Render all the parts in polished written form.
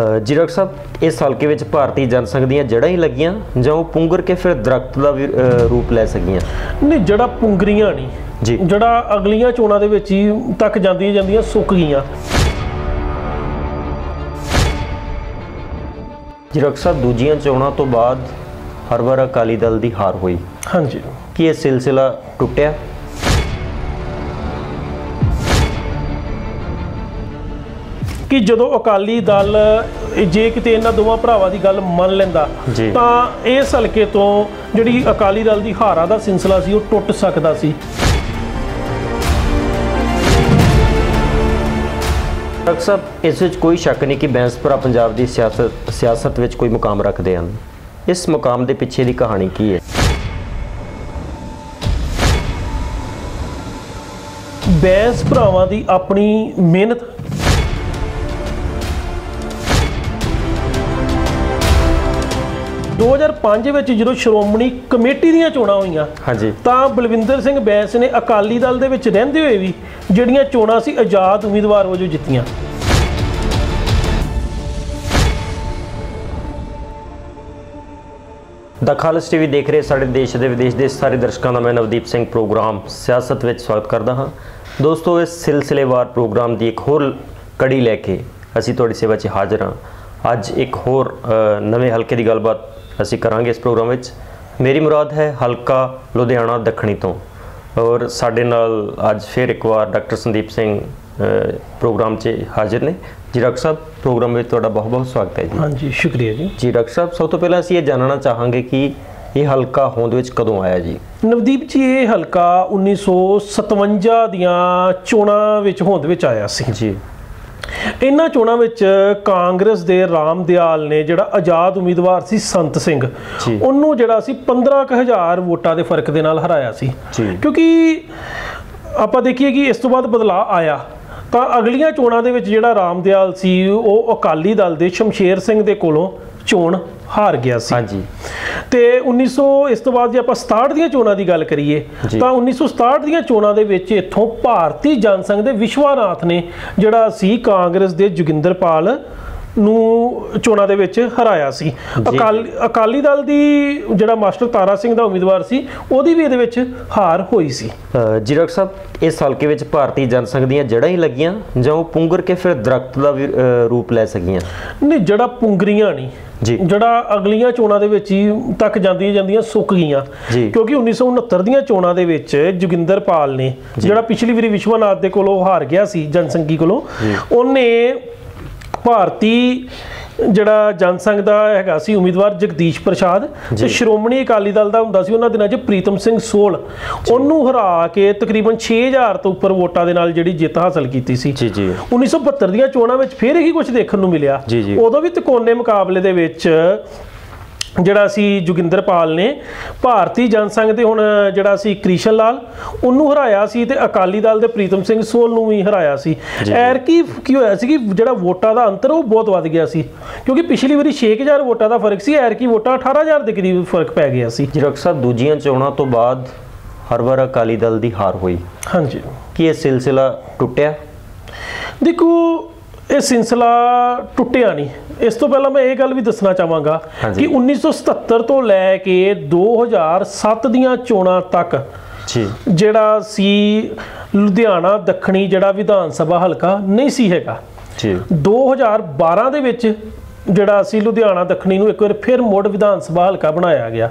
जी doctor साहब, इस हल्के विच भारतीय जनसंघ ਦੀਆਂ जड़ां ही लगियां ਜਾਂ ਉਹ ਪੁੰਗਰ ਕੇ ਫਿਰ ਦਰਖਤ ਦਾ ਵੀ ਰੂਪ ਲੈ ਸਕੀਆਂ? नहीं, जड़ा पुंगरियां नहीं जी, जड़ा अगलियां चोणां दे विच ही तक ਜਾਂਦੀਆਂ सुक गईयां। जी डॉक्टर साहब, दूजियां चोणां तो बाद हर वार अकाली दल की हार हुई। हाँ जी, कि यह सिलसिला टुटिया? कि जदों अकाली दल जे किते इन्हां दोवां भरावां दी गल मन लैंदा तां इस हलके तो जिहड़ी अकाली दल दी हारां दा सिलसिला सी ओह टुट सकदा सी। डॉक्टर साहब, इस विच कोई शक नहीं कि बैंसपुरा पंजाब की सियासत विच कोई मुकाम रखते हैं। इस मुकाम के पिछे की कहानी की है? बैंस भरावां दी अपनी मेहनत, 2005 ਵਿੱਚ ਜਦੋਂ ਸ਼੍ਰੋਮਣੀ ਕਮੇਟੀ ਦੀਆਂ ਚੋਣਾਂ ਹੋਈਆਂ, ਹਾਂਜੀ, ਤਾਂ ਬਲਵਿੰਦਰ ਸਿੰਘ ਬੈਂਸ ਨੇ ਅਕਾਲੀ ਦਲ ਦੇ ਵਿੱਚ ਰਹਿੰਦੇ ਹੋਏ ਵੀ ਜਿਹੜੀਆਂ ਚੋਣਾਂ ਸੀ ਆਜ਼ਾਦ ਉਮੀਦਵਾਰ ਵਜੋਂ ਜਿੱਤੀਆਂ। द खालस टीवी देख रहे साढ़े देश के विदेश के सारे दर्शकों का मैं नवदीप सिंह प्रोग्राम सियासत में स्वागत करता हाँ। दोस्तों, इस सिलसिलेवार प्रोग्राम की एक होर कड़ी लैके असी तुहाडी सेवा च हाज़र हाँ। अज एक होर नवे हल्के की गलबात असी करांगे इस प्रोग्राम में। मेरी मुराद है हल्का लुधियाना दखणी तो, और साडे नाल अज फिर एक बार डॉक्टर संदीप सिंह प्रोग्राम से हाजिर ने। जी डॉक्टर साहब, प्रोग्राम में तुहाडा बहुत बहुत स्वागत है जी। हाँ जी, शुक्रिया जी। जी डॉक्टर साहब, सब तो पहले असीं ये जानना चाहांगे कि ये हल्का होंद विच कदों आया जी? नवदीप जी, ये हल्का 1957 दियां चोणां विच होंद विच आया सी जी। इन्हां चोणां विच कांग्रेस दे राम दयाल ने जिहड़ा आज़ाद उम्मीदवार सी संत सिंह, उन्होंने जिहड़ा सी 15,000 वोटां दे फर्क दे नाल हराया सी। क्योंकि आपां देखिए कि इस तो बाद बदलाव आया तो अगलियां चोणां दे विच जिहड़ा राम दयाल सी वो अकाली दल दे शमशेर सिंह दे कोलों चोण हार गया सी। हाँ जी। तो 1900 इस तो बाद जे आपां 67 ਦੀਆਂ ਚੋਣਾਂ ਦੀ ਗੱਲ ਕਰੀਏ ਤਾਂ 1967 ਦੀਆਂ ਚੋਣਾਂ ਦੇ ਵਿੱਚ ਇੱਥੋਂ ਭਾਰਤੀ ਜਨਸੰਘ ਦੇ ਵਿਸ਼ਵਾਨਾਥ ਨੇ ਜਿਹੜਾ ਸੀ ਕਾਂਗਰਸ ਦੇ ਜੋਗਿੰਦਰਪਾਲ ਨੂੰ ਚੋਣਾਂ ਦੇ ਵਿੱਚ ਹਰਾਇਆ ਸੀ। ਅਕਾਲੀ ਦਲ ਦੀ ਜਿਹੜਾ ਮਾਸਟਰ ਤਾਰਾ ਸਿੰਘ ਦਾ ਉਮੀਦਵਾਰ ਸੀ ਉਹਦੀ ਵੀ ਇਹਦੇ ਵਿੱਚ ਹਾਰ ਹੋਈ ਸੀ। ਜੀ ਡਾਕਟਰ ਸਾਹਿਬ, ਇਸ ਹਲਕੇ ਵਿੱਚ ਭਾਰਤੀ ਜਨਸੰਘ ਦੀਆਂ ਜੜਾਂ ਹੀ ਲੱਗੀਆਂ ਜਾਂ ਉਹ ਪੁੰਗਰ ਕੇ ਫਿਰ ਦਰਖਤ ਦਾ ਵੀ ਰੂਪ ਲੈ ਸਕੀਆਂ? ਨਹੀਂ, ਜੜਾ ਪੁੰਗਰੀਆਂ ਨਹੀਂ ਜੀ, ਜਿਹੜਾ ਅਗਲੀਆਂ ਚੋਣਾਂ ਦੇ ਵਿੱਚ ਹੀ ਤੱਕ ਜਾਂਦੀਆਂ ਸੁੱਕ ਗਈਆਂ। ਕਿਉਂਕਿ 1969 ਦੀਆਂ ਚੋਣਾਂ ਦੇ ਵਿੱਚ ਜੋਗਿੰਦਰਪਾਲ ਨੇ ਜਿਹੜਾ ਪਿਛਲੀ ਵਾਰੀ ਵਿਸ਼ਵਨਾਥ ਦੇ ਕੋਲੋਂ ਹਾਰ ਗਿਆ ਸੀ ਜਨਸੰਘੀ ਕੋਲੋਂ, ਉਹਨੇ ਭਾਰਤੀ ਜਿਹੜਾ ਜਨਸੰਘ ਦਾ ਹੈਗਾ ਸੀ ਉਮੀਦਵਾਰ ਜਗਦੀਸ਼ ਪ੍ਰਸਾਦ ਤੇ ਸ਼੍ਰੋਮਣੀ ਅਕਾਲੀ ਦਲ ਦਾ ਹੁੰਦਾ ਸੀ ਉਹਨਾਂ ਦਿਨਾਂ 'ਚ ਪ੍ਰੀਤਮ ਸਿੰਘ ਸੋਲ, ਉਹਨੂੰ ਹਰਾ ਕੇ ਤਕਰੀਬਨ 6000 ਤੋਂ ਉੱਪਰ ਵੋਟਾਂ ਦੇ ਨਾਲ ਜਿਹੜੀ ਜਿੱਤ ਹਾਸਲ ਕੀਤੀ ਸੀ। 1972 ਦੀਆਂ ਚੋਣਾਂ ਵਿੱਚ ਫਿਰ ਇਹੀ ਕੁਝ ਦੇਖਣ ਨੂੰ ਮਿਲਿਆ। ਉਦੋਂ ਵੀ ਤਿਕੋਨੇ ਮੁਕਾਬਲੇ ਦੇ ਵਿੱਚ ਜਿਹੜਾ ਸੀ ਜੋਗਿੰਦਰਪਾਲ ਨੇ ਭਾਰਤੀ ਜਨਸੰਘ ਦੇ ਹੁਣ ਜਿਹੜਾ ਸੀ ਕ੍ਰਿਸ਼ਨ ਲਾਲ ਉਹਨੂੰ ਹਰਾਇਆ ਸੀ ਤੇ ਅਕਾਲੀ ਦਲ ਦੇ ਪ੍ਰੀਤਮ ਸਿੰਘ ਸੋਲ ਨੂੰ ਵੀ ਹਰਾਇਆ ਸੀ। ਐਰਕੀ ਕੀ ਹੋਇਆ ਸੀ ਕਿ ਜਿਹੜਾ ਵੋਟਾਂ ਦਾ ਅੰਤਰ ਉਹ ਬਹੁਤ ਵੱਧ ਗਿਆ ਸੀ, ਕਿਉਂਕਿ ਪਿਛਲੀ ਵਾਰੀ 6000 ਵੋਟਾਂ ਦਾ ਫਰਕ ਸੀ, ਐਰਕੀ ਵੋਟਾਂ 18000 ਦੇ ਕਰੀਬ ਫਰਕ ਪੈ ਗਿਆ ਸੀ। ਜੀ ਡਾਕਟਰ ਸਾਹਿਬ, ਦੂਜੀਆਂ ਚੋਣਾਂ ਤੋਂ ਬਾਅਦ ਹਰ ਵਾਰ ਅਕਾਲੀ ਦਲ ਦੀ ਹਾਰ ਹੋਈ। ਹਾਂਜੀ, ਕੀ ਇਹ ਸਿਲਸਿਲਾ ਟੁੱਟਿਆ? ਦੇਖੋ, ਇਹ ਸਿਲਸਿਲਾ ਟੁੱਟਿਆ ਨਹੀਂ। ਇਸ ਤੋਂ ਪਹਿਲਾਂ ਮੈਂ ਇਹ ਗੱਲ ਵੀ ਦੱਸਣਾ ਚਾਹਾਂਗਾ ਕਿ 1977 ਤੋਂ ਲੈ ਕੇ 2007 ਦੀਆਂ ਚੋਣਾਂ ਤੱਕ ਜਿਹੜਾ ਸੀ ਲੁਧਿਆਣਾ ਦੱਖਣੀ ਜਿਹੜਾ ਵਿਧਾਨ ਸਭਾ ਹਲਕਾ ਨਹੀਂ ਸੀ ਹੈਗਾ। 2012 ਦੇ ਵਿੱਚ ਜਿਹੜਾ ਸੀ ਲੁਧਿਆਣਾ ਦੱਖਣੀ ਨੂੰ ਇੱਕ ਵਾਰ ਫਿਰ ਮੁੜ ਵਿਧਾਨ ਸਭਾ ਹਲਕਾ ਬਣਾਇਆ ਗਿਆ।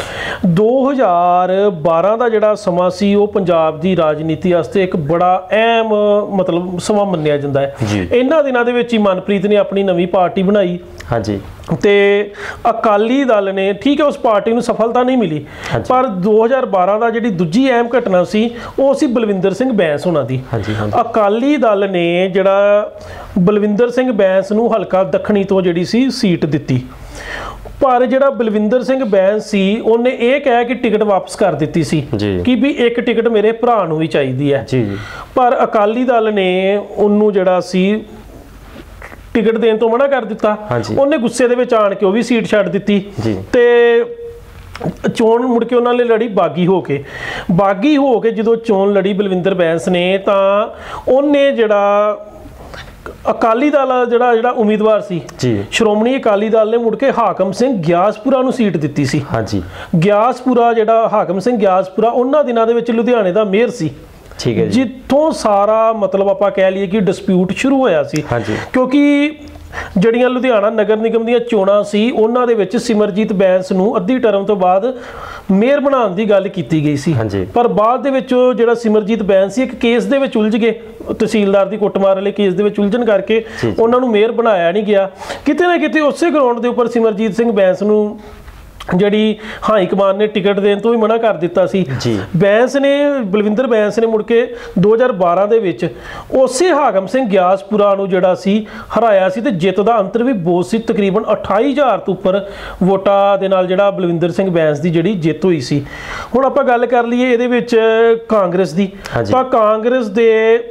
2012 ਦਾ ਜਿਹੜਾ ਸਮਾਂ ਸੀ ਉਹ ਪੰਜਾਬ ਦੀ ਰਾਜਨੀਤੀ ਵਾਸਤੇ ਇੱਕ ਬੜਾ ਅਹਿਮ ਮਤਲਬ ਸਮਾਂ ਮੰਨਿਆ ਜਾਂਦਾ ਹੈ। ਇਹਨਾਂ ਦਿਨਾਂ ਦੇ ਵਿੱਚ ਹੀ ਮਨਪ੍ਰੀਤ ਨੇ ਆਪਣੀ ਨਵੀਂ ਪਾਰਟੀ ਬਣਾਈ। ਹਾਂਜੀ, ਤੇ ਅਕਾਲੀ ਦਲ ਨੇ ਠੀਕ ਹੈ ਉਸ ਪਾਰਟੀ ਨੂੰ ਸਫਲਤਾ ਨਹੀਂ ਮਿਲੀ, ਪਰ 2012 ਦਾ ਜਿਹੜੀ ਦੂਜੀ ਅਹਿਮ ਘਟਨਾ ਸੀ ਉਹ ਸੀ ਬਲਵਿੰਦਰ ਸਿੰਘ ਬੈਂਸ ਹੋਣਾ ਦੀ। ਅਕਾਲੀ ਦਲ ਨੇ ਜਿਹੜਾ ਬਲਵਿੰਦਰ ਸਿੰਘ ਬੈਂਸ ਨੂੰ ਹਲਕਾ ਦੱਖਣੀ ਤੋਂ ਜਿਹੜੀ ਸੀ ਸੀਟ ਦਿੱਤੀ, ਪਰ ਜਿਹੜਾ ਬਲਵਿੰਦਰ ਸਿੰਘ ਬੈਂਸ ਸੀ ਉਹਨੇ ਇਹ ਕਹਿ ਕੇ ਟਿਕਟ ਵਾਪਸ ਕਰ ਦਿੱਤੀ ਸੀ ਕਿ ਵੀ ਇੱਕ ਟਿਕਟ ਮੇਰੇ ਭਰਾ ਨੂੰ ਵੀ ਚਾਹੀਦੀ ਹੈ। ਪਰ ਅਕਾਲੀ ਦਲ ਨੇ ਉਹਨੂੰ ਜਿਹੜਾ ਸੀ ਟਿਕਟ ਦੇਣ ਤੋਂ ਮਨਾ ਕਰ ਦਿੱਤਾ। ਉਹਨੇ ਗੁੱਸੇ ਦੇ ਵਿੱਚ ਆਣ ਕੇ ਉਹ ਵੀ ਸੀਟ ਛੱਡ ਦਿੱਤੀ ਤੇ ਚੋਣ ਮੁੜ ਕੇ ਉਹਨਾਂ ਨੇ ਲੜੀ ਬਾਗੀ ਹੋ ਕੇ ਜਦੋਂ ਚੋਣ ਲੜੀ ਬਲਵਿੰਦਰ ਬੈਂਸ ਨੇ ਤਾਂ ਉਹਨੇ ਜਿਹੜਾ ਅਕਾਲੀ ਦਲ ਜਿਹੜਾ ਉਮੀਦਵਾਰ ਸੀ ਜੀ, ਸ਼੍ਰੋਮਣੀ ਅਕਾਲੀ ਦਲ ਨੇ ਮੁੜ ਕੇ ਹਾਕਮ ਸਿੰਘ ਗਿਆਸਪੁਰਾ ਨੂੰ ਸੀਟ ਦਿੱਤੀ ਸੀ। ਹਾਂਜੀ, ਗਿਆਸਪੁਰਾ ਜਿਹੜਾ ਹਾਕਮ ਸਿੰਘ ਗਿਆਸਪੁਰਾ ਉਹਨਾਂ ਦਿਨਾਂ ਦੇ ਵਿੱਚ ਲੁਧਿਆਣੇ ਦਾ ਮੇਅਰ ਸੀ। ਠੀਕ ਹੈ ਜੀ, ਜਿੱਥੋਂ ਸਾਰਾ ਮਤਲਬ ਆਪਾਂ ਕਹਿ ਲਈਏ ਕਿ ਡਿਸਪਿਊਟ ਸ਼ੁਰੂ ਹੋਇਆ ਸੀ। ਹਾਂਜੀ, ਕਿਉਂਕਿ ਜਿਹੜੀਆਂ ਲੁਧਿਆਣਾ ਨਗਰ ਨਿਗਮ ਦੀਆਂ ਚੋਣਾਂ ਸੀ ਉਹਨਾਂ ਦੇ ਵਿੱਚ ਸਿਮਰਜੀਤ ਬੈਂਸ ਨੂੰ ਅੱਧੀ ਟਰਮ ਤੋਂ ਬਾਅਦ ਮੇਅਰ ਬਣਾਉਣ ਦੀ ਗੱਲ ਕੀਤੀ ਗਈ ਸੀ। ਹਾਂਜੀ, ਪਰ ਬਾਅਦ ਦੇ ਵਿੱਚ ਉਹ ਜਿਹੜਾ ਸਿਮਰਜੀਤ ਬੈਂਸ ਸੀ ਇੱਕ ਕੇਸ ਦੇ ਵਿੱਚ ਉਲਝ ਗਏ, ਤਹਿਸੀਲਦਾਰ ਦੀ ਕੁੱਟਮਾਰ ਵਾਲੇ ਕੇਸ ਦੇ ਵਿੱਚ ਉਲਝਣ ਕਰਕੇ ਉਹਨਾਂ ਨੂੰ ਮੇਅਰ ਬਣਾਇਆ ਨਹੀਂ ਗਿਆ। ਕਿਤੇ ਨਾ ਕਿਤੇ ਉਸੇ ਗਰਾਊਂਡ ਦੇ ਉੱਪਰ ਸਿਮਰਜੀਤ ਸਿੰਘ ਬੈਂਸ ਨੂੰ ਜਿਹੜੀ ਹਾਈ ਕਮਾਨ ਨੇ ਟਿਕਟ ਦੇਣ ਤੋਂ ਵੀ ਮਨਾ ਕਰ ਦਿੱਤਾ ਸੀ। ਬੈਂਸ ਨੇ ਬਲਵਿੰਦਰ ਬੈਂਸ ਨੇ ਮੁੜ ਕੇ 2012 ਦੇ ਵਿੱਚ ਉਸੇ ਹਾਕਮ ਸਿੰਘ ਗਿਆਸਪੁਰਾ ਨੂੰ ਜਿਹੜਾ ਸੀ ਹਰਾਇਆ ਸੀ ਤੇ ਜਿੱਤ ਦਾ ਅੰਤਰ ਵੀ ਬਹੁਤ ਸੀ, ਤਕਰੀਬਨ 28,000 ਤੋਂ ਉੱਪਰ ਵੋਟਾਂ ਦੇ ਨਾਲ ਜਿਹੜਾ ਬਲਵਿੰਦਰ ਸਿੰਘ ਬੈਂਸ ਦੀ ਜਿਹੜੀ ਜਿੱਤ ਹੋਈ ਸੀ। ਹੁਣ ਆਪਾਂ ਗੱਲ ਕਰ ਲਈਏ ਇਹਦੇ ਵਿੱਚ ਕਾਂਗਰਸ ਦੀ, ਤਾਂ ਕਾਂਗਰਸ ਦੇ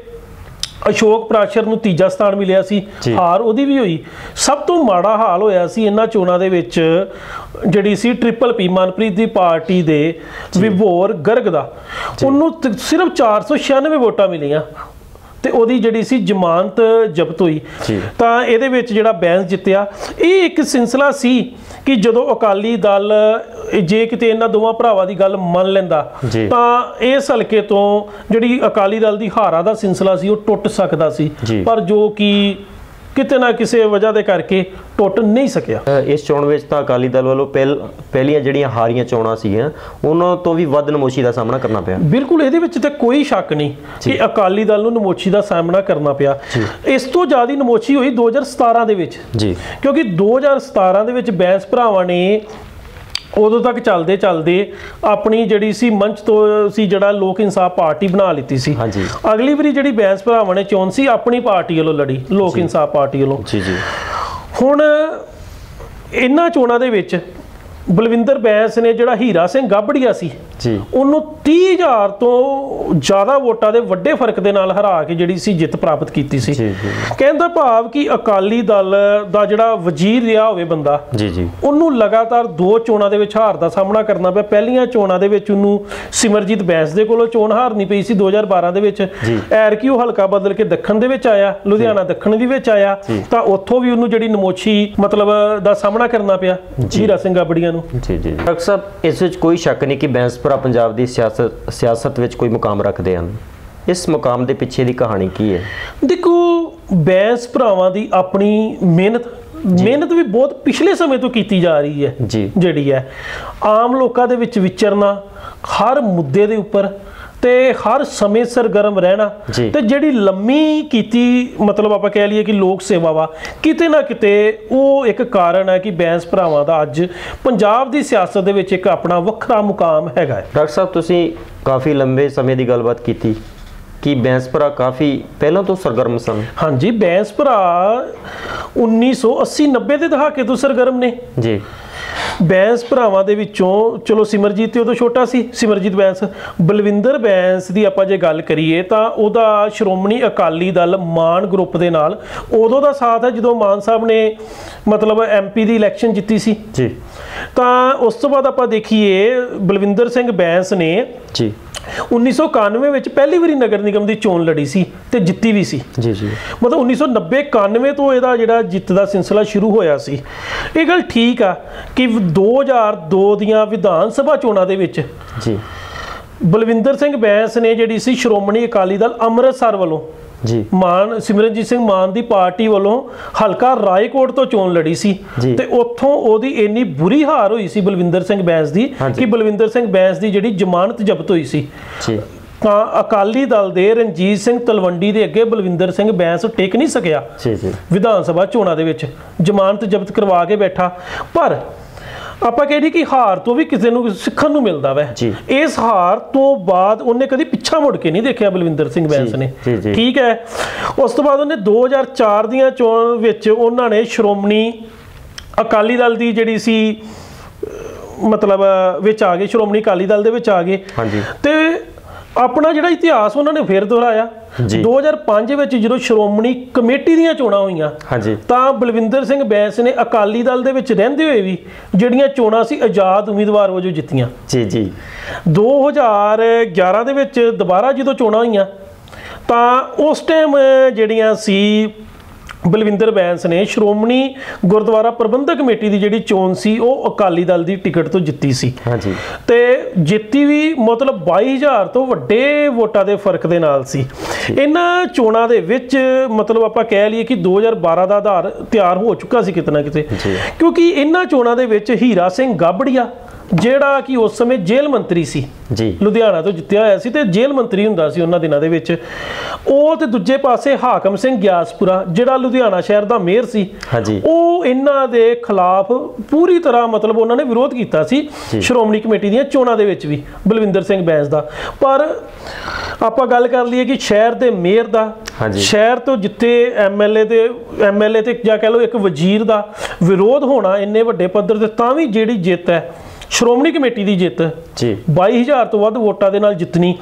ਅਸ਼ੋਕ ਪ੍ਰਾਸ਼ਰ ਨੂੰ ਤੀਜਾ ਸਥਾਨ ਮਿਲਿਆ ਸੀ, ਹਾਰ ਉਹਦੀ ਵੀ ਹੋਈ। ਸਭ ਤੋਂ ਮਾੜਾ ਹਾਲ ਹੋਇਆ ਸੀ ਇਹਨਾਂ ਚੋਣਾਂ ਦੇ ਵਿੱਚ ਜਿਹੜੀ ਸੀ ਟ੍ਰਿਪਲ ਪੀ ਮਨਪ੍ਰੀਤ ਦੀ ਪਾਰਟੀ ਦੇ ਵਿਭੋਰ ਗਰਗ ਦਾ, ਉਹਨੂੰ ਸਿਰਫ 496 ਵੋਟਾਂ ਮਿਲੀਆਂ ਤੇ ਉਹਦੀ ਜਿਹੜੀ ਸੀ ਜ਼ਮਾਨਤ ਜ਼ਬਤ ਹੋਈ। ਤਾਂ ਇਹਦੇ ਵਿੱਚ ਜਿਹੜਾ ਬੈਂਸ ਜਿੱਤਿਆ, ਇਹ ਇੱਕ ਸਿਲਸਿਲਾ ਸੀ ਕਿ ਜਦੋਂ ਅਕਾਲੀ ਦਲ ਜੇ ਕਿਤੇ ਇਹਨਾਂ ਦੋਵਾਂ ਭਰਾਵਾਂ ਦੀ ਗੱਲ ਮੰਨ ਲੈਂਦਾ ਤਾਂ ਇਸ ਹਲਕੇ ਤੋਂ ਜਿਹੜੀ ਅਕਾਲੀ ਦਲ ਦੀ ਹਾਰਾਂ ਦਾ ਸਿਲਸਿਲਾ ਸੀ ਉਹ ਟੁੱਟ ਸਕਦਾ ਸੀ, ਪਰ ਜੋ ਕਿ ਕਿਤੇ ਨਾ ਕਿਸੇ ਵਜ੍ਹਾ ਦੇ ਕਰਕੇ ਟੁੱਟ ਨਹੀਂ ਸਕਿਆ। ਇਸ ਚੋਣ ਵਿੱਚ ਤਾਂ ਅਕਾਲੀ ਦਲ ਵੱਲੋਂ ਪਹਿਲੀਆਂ ਜਿਹੜੀਆਂ ਹਾਰੀਆਂ ਚੋਣਾਂ ਸੀਗੀਆਂ ਉਹਨਾਂ ਤੋਂ ਵੀ ਵੱਧ ਨਮੋਸ਼ੀ ਦਾ ਸਾਹਮਣਾ ਕਰਨਾ ਪਿਆ। ਬਿਲਕੁਲ, ਇਹਦੇ ਵਿੱਚ ਤੇ ਕੋਈ ਸ਼ੱਕ ਨਹੀਂ ਕਿ ਅਕਾਲੀ ਦਲ ਨੂੰ ਨਮੋਸ਼ੀ ਦਾ ਸਾਹਮਣਾ ਕਰਨਾ ਪਿਆ। ਇਸ ਤੋਂ ਜ਼ਿਆਦਾ ਨਮੋਸ਼ੀ ਹੋਈ 2017 ਦੇ ਵਿੱਚ, ਕਿਉਂਕਿ 2017 ਦੇ ਵਿੱਚ ਬੈਂਸ ਭਰਾਵਾਂ ਨੇ ਉਦੋਂ ਤੱਕ ਚੱਲਦੇ ਆਪਣੀ ਜਿਹੜੀ ਸੀ ਮੰਚ ਤੋਂ ਸੀ ਜਿਹੜਾ ਲੋਕ ਇਨਸਾਫ ਪਾਰਟੀ ਬਣਾ ਲਿੱਤੀ ਸੀ। ਅਗਲੀ ਵਾਰੀ ਜਿਹੜੀ ਬੈਂਸ ਭਰਾਵਾਂ ਨੇ ਚੋਣ ਸੀ ਆਪਣੀ ਪਾਰਟੀ ਵੱਲੋਂ ਲੜੀ, ਲੋਕ ਇਨਸਾਫ ਪਾਰਟੀ ਵੱਲੋਂ। ਹੁਣ ਇਹਨਾਂ ਚੋਣਾਂ ਦੇ ਵਿੱਚ ਬਲਵਿੰਦਰ ਬੈਂਸ ਨੇ ਜਿਹੜਾ ਹੀਰਾ ਸਿੰਘ ਗਾਬੜੀਆ ਸੀ ਉਹਨੂੰ 30,000 ਤੋਂ ਜ਼ਿਆਦਾ ਵੋਟਾਂ ਦੇ ਵੱਡੇ ਫਰਕ ਦੇ ਨਾਲ ਹਰਾ ਕੇ ਜਿਹੜੀ ਸੀ ਜਿੱਤ ਪ੍ਰਾਪਤ ਕੀਤੀ ਸੀ। ਕਹਿੰਦਾ ਭਾਵ ਕਿ ਅਕਾਲੀ ਦਲ ਦਾ ਜਿਹੜਾ ਵਜ਼ੀਰ ਰਿਹਾ ਹੋਵੇ ਬੰਦਾ, ਉਹਨੂੰ ਲਗਾਤਾਰ 2 ਚੋਣਾਂ ਦੇ ਵਿੱਚ ਹਾਰ ਦਾ ਸਾਹਮਣਾ ਕਰਨਾ ਪਿਆ। ਪਹਿਲੀਆਂ ਚੋਣਾਂ ਦੇ ਵਿੱਚ ਉਹਨੂੰ ਸਿਮਰਜੀਤ ਬੈਂਸ ਦੇ ਕੋਲੋਂ ਚੋਣ ਹਾਰਨੀ ਪਈ ਸੀ 2012 ਦੇ ਵਿੱਚ। ਐਰਕੀ ਉਹ ਹਲਕਾ ਬਦਲ ਕੇ ਦੱਖਣ ਦੇ ਵਿੱਚ ਆਇਆ, ਲੁਧਿਆਣਾ ਦੱਖਣ ਦੇ ਵਿੱਚ ਆਇਆ, ਤਾਂ ਉੱਥੋਂ ਵੀ ਉਹਨੂੰ ਜਿਹੜੀ ਨਮੋਸ਼ੀ ਮਤਲਬ ਦਾ ਸਾਹਮਣਾ ਕਰਨਾ ਪਿਆ ਹੀਰਾ ਸਿੰਘ ਗਾਬੜੀਆ ਨੂੰ। ਡਾਕਟਰ ਸਾਹਿਬ, ਇਸ ਵਿੱਚ ਕੋਈ ਸ਼ੱਕ ਨਹੀਂ ਕਿ ਬੈਂਸ ਭਰਾ ਪੰਜਾਬ ਦੀ ਸਿਆਸਤ ਵਿੱਚ ਕੋਈ ਮੁਕਾਮ ਰੱਖਦੇ ਹਨ। ਇਸ ਮੁਕਾਮ ਦੇ ਪਿੱਛੇ ਦੀ ਕਹਾਣੀ ਕੀ ਹੈ? ਦੇਖੋ, ਬੈਂਸ ਭਰਾਵਾਂ ਦੀ ਆਪਣੀ ਮਿਹਨਤ ਵੀ ਬਹੁਤ ਪਿਛਲੇ ਸਮੇਂ ਤੋਂ ਕੀਤੀ ਜਾ ਰਹੀ ਹੈ। ਜਿਹੜੀ ਹੈ ਆਮ ਲੋਕਾਂ ਦੇ ਵਿੱਚ ਵਿਚਰਨਾ, ਹਰ ਮੁੱਦੇ ਦੇ ਉੱਪਰ ਤੇ ਹਰ ਸਮੇਂ ਸਰਗਰਮ ਰਹਿਣਾ, ਤੇ ਜਿਹੜੀ ਲੰਮੀ ਕੀਤੀ ਮਤਲਬ ਆਪਾਂ ਕਹਿ ਲਈਏ ਕਿ ਲੋਕ ਸੇਵਾ ਵਾ, ਕਿਤੇ ਨਾ ਕਿਤੇ ਉਹ ਇੱਕ ਕਾਰਨ ਹੈ ਕਿ ਬੈਂਸ ਭਰਾਵਾਂ ਦਾ ਅੱਜ ਪੰਜਾਬ ਦੀ ਸਿਆਸਤ ਦੇ ਵਿੱਚ ਇੱਕ ਆਪਣਾ ਵੱਖਰਾ ਮੁਕਾਮ ਹੈਗਾ ਹੈ। ਡਾਕਟਰ ਸਾਹਿਬ, ਤੁਸੀਂ ਕਾਫੀ ਲੰਬੇ ਸਮੇਂ ਦੀ ਗੱਲਬਾਤ ਕੀਤੀ ਕਿ ਬੈਂਸ ਭਰਾ ਕਾਫੀ ਪਹਿਲਾਂ ਤੋਂ ਸਰਗਰਮ ਸਨ। ਹਾਂਜੀ, ਬੈਂਸ ਭਰਾ 1980-90 ਦੇ ਦਹਾਕੇ ਤੋਂ ਸਰਗਰਮ ਨੇ। ਬੈਂਸ ਭਰਾਵਾਂ ਦੇ ਵਿੱਚੋਂ ਚਲੋ ਸਿਮਰਜੀਤ ਤੇ ਉਦੋਂ ਛੋਟਾ ਸੀ, ਸਿਮਰਜੀਤ ਬੈਂਸ। ਬਲਵਿੰਦਰ ਬੈਂਸ ਦੀ ਆਪਾਂ ਜੇ ਗੱਲ ਕਰੀਏ ਤਾਂ ਉਹਦਾ ਸ਼੍ਰੋਮਣੀ ਅਕਾਲੀ ਦਲ ਮਾਨ ਗਰੁੱਪ ਦੇ ਨਾਲ ਉਦੋਂ ਦਾ ਸਾਥ ਹੈ ਜਦੋਂ ਮਾਨ ਸਾਹਿਬ ਨੇ ਮਤਲਬ MP ਦੀ ਇਲੈਕਸ਼ਨ ਜਿੱਤੀ ਸੀ। ਤਾਂ ਉਸ ਤੋਂ ਬਾਅਦ ਆਪਾਂ ਦੇਖੀਏ ਬਲਵਿੰਦਰ ਸਿੰਘ ਬੈਂਸ ਨੇ 1991 ਵਿੱਚ ਪਹਿਲੀ ਵਾਰੀ ਨਗਰ ਨਿਗਮ ਦੀ ਚੋਣ ਲੜੀ ਸੀ ਤੇ ਜਿੱਤੀ ਵੀ ਸੀ। ਮਤਲਬ 1990-91 ਤੋਂ ਇਹਦਾ ਜਿਹੜਾ ਜਿੱਤ ਦਾ ਸਿਲਸਿਲਾ ਸ਼ੁਰੂ ਹੋਇਆ ਸੀ। ਇਹ ਗੱਲ ਠੀਕ ਆ ਕਿ 2002 ਦੀਆਂ ਵਿਧਾਨ ਸਭਾ ਚੋਣਾਂ ਦੇ ਵਿੱਚ ਬਲਵਿੰਦਰ ਸਿੰਘ ਬੈਂਸ ਨੇ ਜਿਹੜੀ ਸੀ ਸ਼੍ਰੋਮਣੀ ਅਕਾਲੀ ਦਲ ਅੰਮ੍ਰਿਤਸਰ ਵੱਲੋਂ ਮਾਨ ਸਿਮਰਨਜੀਤ ਸਿੰਘ ਮਾਨ ਦੀ ਪਾਰਟੀ ਵੱਲੋਂ ਹਲਕਾ ਰਾਏਕੋਟ ਤੋਂ ਚੋਣ ਲੜੀ ਸੀ ਤੇ ਉੱਥੋਂ ਉਹਦੀ ਇੰਨੀ ਬੁਰੀ ਹਾਰ ਹੋਈ ਸੀ ਬਲਵਿੰਦਰ ਸਿੰਘ ਬੈਂਸ ਦੀ ਕਿ ਬਲਵਿੰਦਰ ਸਿੰਘ ਬੈਂਸ ਦੀ ਜਿਹੜੀ ਜ਼ਮਾਨਤ ਜ਼ਬਤ ਹੋਈ ਸੀ। ਤਾਂ ਅਕਾਲੀ ਦਲ ਦੇ ਰਣਜੀਤ ਸਿੰਘ ਤਲਵੰਡੀ ਦੇ ਅੱਗੇ ਬਲਵਿੰਦਰ ਸਿੰਘ ਬੈਂਸ ਟਿਕ ਨਹੀਂ ਸਕਿਆ ਵਿਧਾਨ ਸਭਾ ਚੋਣਾਂ ਦੇ ਵਿੱਚ, ਜ਼ਮਾਨਤ ਜ਼ਬਤ ਕਰਵਾ ਕੇ ਬੈਠਾ। ਪਰ ਆਪਾਂ ਕਹਿੰਦੇ ਕਿ ਹਾਰ ਤੋਂ ਵੀ ਕਿਸੇ ਨੂੰ ਸਿੱਖਣ ਨੂੰ ਮਿਲਦਾ ਵੈ। ਇਸ ਹਾਰ ਤੋਂ ਬਾਅਦ ਉਹਨੇ ਕਦੀ ਪਿੱਛਾ ਮੁੜ ਕੇ ਨਹੀਂ ਦੇਖਿਆ ਬਲਵਿੰਦਰ ਸਿੰਘ ਬੈਂਸ ਨੇ। ਠੀਕ ਹੈ, ਉਸ ਤੋਂ ਬਾਅਦ ਉਹਨੇ 2004 ਦੀਆਂ ਚੋਣ ਵਿੱਚ ਉਹਨਾਂ ਨੇ ਸ਼੍ਰੋਮਣੀ ਅਕਾਲੀ ਦਲ ਦੀ ਜਿਹੜੀ ਸੀ ਮਤਲਬ ਵਿੱਚ ਆ ਗਏ, ਸ਼੍ਰੋਮਣੀ ਅਕਾਲੀ ਦਲ ਦੇ ਵਿੱਚ ਆ ਗਏ ਤੇ ਆਪਣਾ ਜਿਹੜਾ ਇਤਿਹਾਸ ਉਹਨਾਂ ਨੇ ਫਿਰ ਦੁਹਰਾਇਆ। 2005 ਵਿੱਚ ਜਦੋਂ ਸ਼੍ਰੋਮਣੀ ਕਮੇਟੀ ਦੀਆਂ ਚੋਣਾਂ ਹੋਈਆਂ ਤਾਂ ਬਲਵਿੰਦਰ ਸਿੰਘ ਬੈਂਸ ਨੇ ਅਕਾਲੀ ਦਲ ਦੇ ਵਿੱਚ ਰਹਿੰਦੇ ਹੋਏ ਵੀ ਜਿਹੜੀਆਂ ਚੋਣਾਂ ਸੀ ਆਜ਼ਾਦ ਉਮੀਦਵਾਰ ਵਜੋਂ ਜਿੱਤੀਆਂ। 2011 ਦੇ ਵਿੱਚ ਦੁਬਾਰਾ ਜਦੋਂ ਚੋਣਾਂ ਹੋਈਆਂ ਤਾਂ ਉਸ ਟਾਈਮ ਜਿਹੜੀਆਂ ਸੀ ਬਲਵਿੰਦਰ ਬੈਂਸ ਨੇ ਸ਼੍ਰੋਮਣੀ ਗੁਰਦੁਆਰਾ ਪ੍ਰਬੰਧਕ ਕਮੇਟੀ ਦੀ ਜਿਹੜੀ ਚੋਣ ਸੀ ਉਹ ਅਕਾਲੀ ਦਲ ਦੀ ਟਿਕਟ ਤੋਂ ਜਿੱਤੀ ਸੀ। ਹਾਂਜੀ। ਤੇ ਜਿੱਤੀ ਵੀ ਮਤਲਬ 22,000 ਤੋਂ ਵੱਡੇ ਵੋਟਾਂ ਦੇ ਫਰਕ ਦੇ ਨਾਲ ਸੀ। ਇਹਨਾਂ ਚੋਣਾਂ ਦੇ ਵਿੱਚ ਮਤਲਬ ਆਪਾਂ ਕਹਿ ਲਈਏ ਕਿ 2012 ਦਾ ਆਧਾਰ ਤਿਆਰ ਹੋ ਚੁੱਕਾ ਸੀ ਕਿਤੇ ਨਾ ਕਿਤੇ, ਕਿਉਂਕਿ ਇਹਨਾਂ ਚੋਣਾਂ ਦੇ ਵਿੱਚ ਹੀਰਾ ਸਿੰਘ ਗਾਬੜੀਆ ਜਿਹੜਾ ਕਿ ਉਸ ਸਮੇਂ ਜੇਲ੍ਹ ਮੰਤਰੀ ਸੀ ਜੀ, ਲੁਧਿਆਣਾ ਤੋਂ ਜਿੱਤਿਆ ਹੋਇਆ ਸੀ ਤੇ ਜੇਲ੍ਹ ਮੰਤਰੀ ਹੁੰਦਾ ਸੀ ਉਹਨਾਂ ਦਿਨਾਂ ਦੇ ਵਿੱਚ ਉਹ, ਤੇ ਦੂਜੇ ਪਾਸੇ ਹਾਕਮ ਸਿੰਘ ਗਿਆਸਪੁਰਾ ਜਿਹੜਾ ਲੁਧਿਆਣਾ ਸ਼ਹਿਰ ਦਾ ਮੇਅਰ ਸੀ, ਉਹ ਇਹਨਾਂ ਦੇ ਖਿਲਾਫ ਪੂਰੀ ਤਰ੍ਹਾਂ ਮਤਲਬ ਉਹਨਾਂ ਨੇ ਵਿਰੋਧ ਕੀਤਾ ਸੀ ਸ਼੍ਰੋਮਣੀ ਕਮੇਟੀ ਦੀਆਂ ਚੋਣਾਂ ਦੇ ਵਿੱਚ ਵੀ ਬਲਵਿੰਦਰ ਸਿੰਘ ਬੈਂਸ ਦਾ। ਪਰ ਆਪਾਂ ਗੱਲ ਕਰ ਲਈਏ ਕਿ ਸ਼ਹਿਰ ਦੇ ਮੇਅਰ ਦਾ, ਸ਼ਹਿਰ ਤੋਂ ਜਿੱਤੇ ਐਮਐਲਏ ਤੇ ਜਾਂ ਕਹਿ ਲਓ ਇੱਕ ਵਜ਼ੀਰ ਦਾ ਵਿਰੋਧ ਹੋਣਾ ਇੰਨੇ ਵੱਡੇ ਪੱਧਰ ਤੇ, ਤਾਂ ਵੀ ਜਿਹੜੀ ਜਿੱਤ ਹੈ ਸ਼੍ਰੋਮਣੀ ਕਮੇਟੀ ਦੀ ਜਿੱਤ 22,000 ਤੋਂ ਵੱਧ ਵੋਟਾਂ ਦੇ ਨਾਲ ਜਿੱਤਣੀ,